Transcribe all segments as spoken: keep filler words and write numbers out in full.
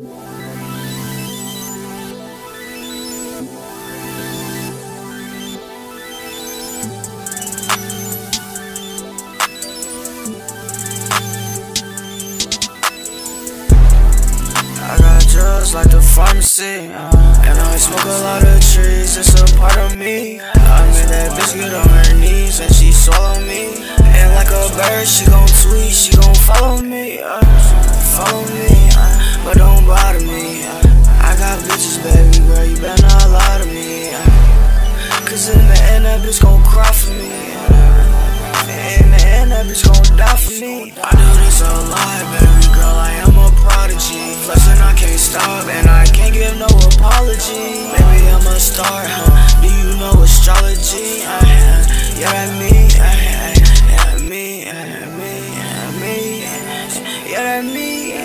I got drugs like the pharmacy, uh, and I smoke a lot of trees, it's a part of me. I made that bitch get on her knees and she swallow me. And like a bird, she gon' tweet, she gon' follow me, uh, follow me, uh, but don't bother me. uh, I got bitches, baby girl, you better not lie to me, uh, cause in the end that bitch gon' cry for me, uh, in the end that bitch gon' die for me. I do this a lot, baby girl, I am a prodigy. Flexin', I can't stop, and I can't give no apology. Baby, I'm a star, huh? Do you know astrology? Uh, yeah, that me, uh, yeah, that me, yeah, that me, yeah, that me, yeah,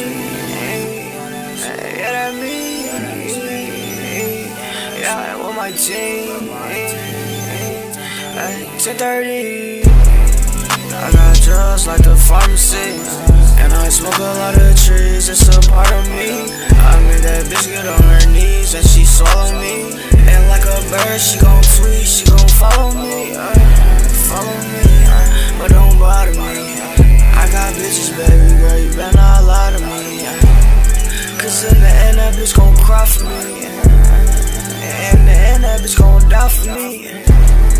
that me, yeah, with my team. ten thirty, I got drugs like the pharmacy, and I smoke a lot of trees, it's a part of me. I made that bitch get on her knees and she swallow me. And like a bird, she gon' tweet, she gon' follow me, uh, follow me, uh, but don't bother me. uh, I got bitches, baby girl, you better not lie to me, uh, cause in the end that bitch gon' cry for me, uh, in the end that bitch gon' die for me. uh,